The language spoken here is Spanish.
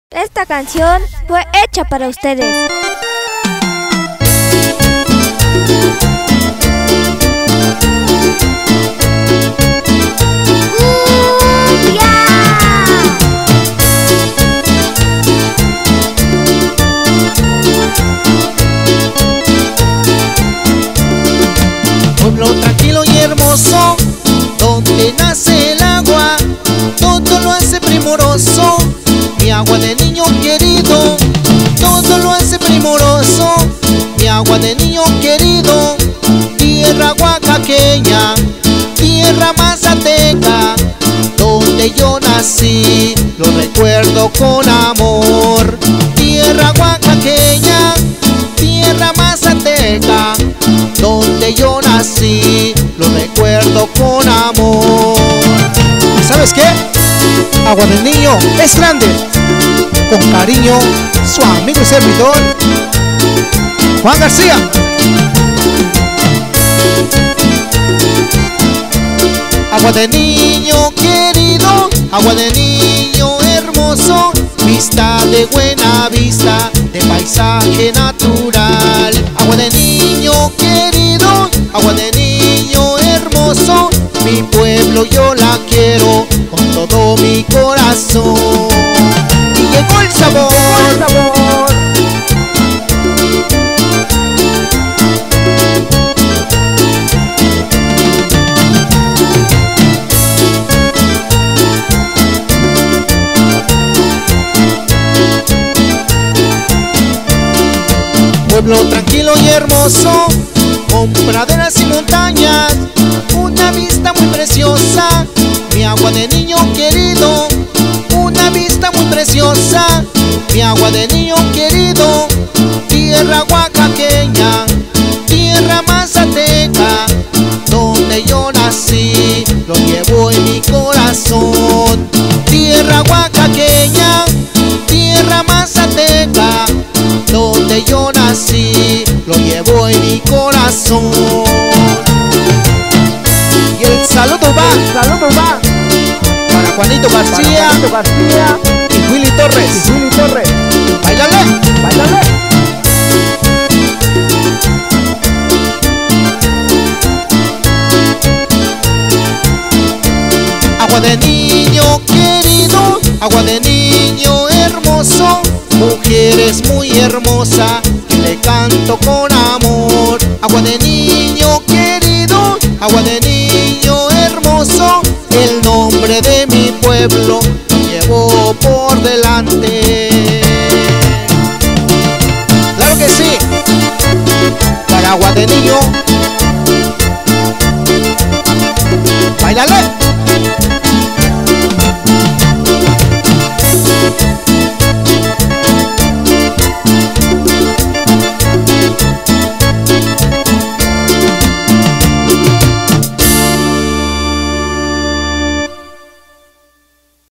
Esta canción fue hecha para ustedes. Pueblo tranquilo y hermoso, donde nace el agua, todo lo hace primoroso, mi agua de niño querido, todo lo hace primoroso, mi agua de niño querido. Tierra oaxaqueña, tierra mazateca, donde yo nací, lo recuerdo con amor. Tierra oaxaqueña, tierra mazateca, donde yo nací, lo recuerdo con amor. ¿Sabes qué? Agua del Niño es grande. Con cariño, su amigo y servidor, Juan García. Agua de niño querido, agua de niño hermoso, vista de buena vista, de paisaje natural. Agua de niño querido, agua de niño hermoso, mi pueblo yo la quiero con todo mi corazón. Y llegó el sabor. Pueblo tranquilo y hermoso, con praderas y montañas, una vista muy preciosa, mi agua de niño querido, una vista muy preciosa, mi agua de niño querido. Tierra oaxaqueña, tierra mazateca, donde yo nací, lo llevo en mi corazón. Tierra oaxaqueña, tierra mazateca, donde yo nací, lo llevo en mi corazón. Y el saludo va para Juanito García, y Willy Torres. ¡Báilale! Agua de niño querido, agua de niño hermoso, mujeres muy hermosa, que le canto con amor. Agua de niño querido, agua de niño hermoso, el nombre de mi pueblo lo llevo por delante. Claro que sí, para agua de niño